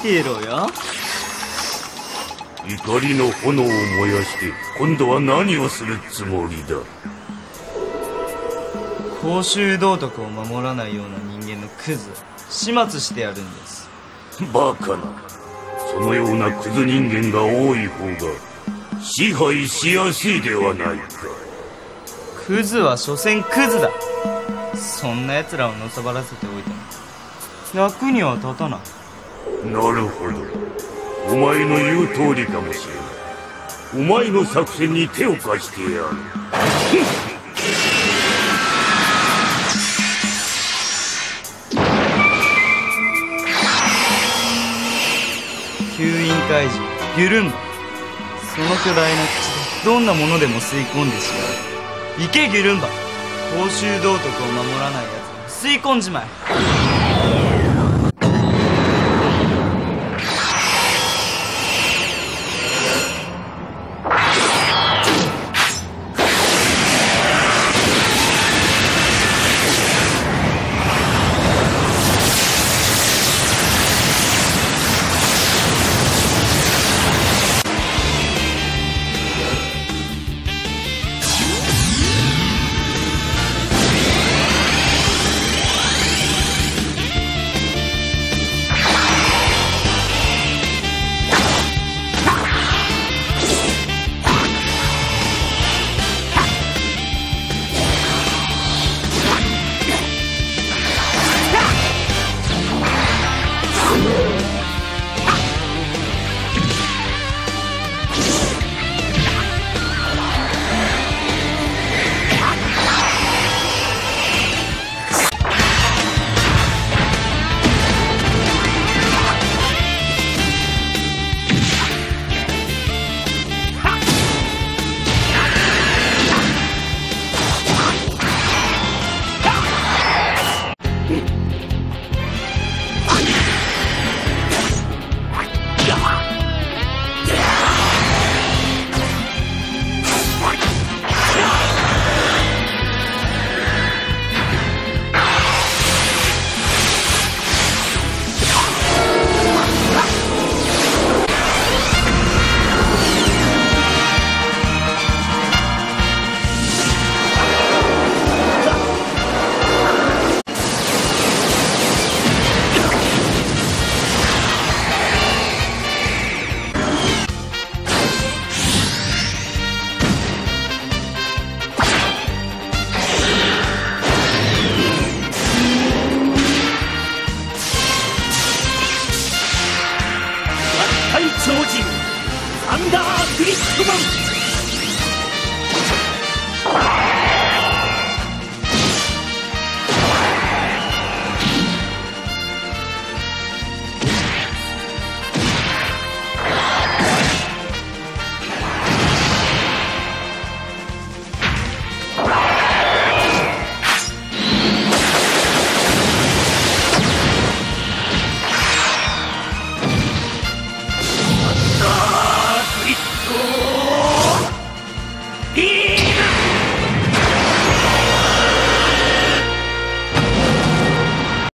てろよ。 怒りの炎を燃やして今度は何をするつもりだ。 公衆道徳を守らないような人間のクズを始末してやるんです。 バカな。そのようなクズ人間が多い方が支配しやすいではないか。 クズは所詮クズだ。そんな奴らをのさばらせておいても役には立たない。 なるほど、お前の言う通りかもしれない。お前の作戦に手を貸してやる。 吸引怪獣ギュルンバ。その巨大な口でどんなものでも吸い込んでしまう。行けギュルンバ。公衆道徳を守らない奴を吸い込んじまえ。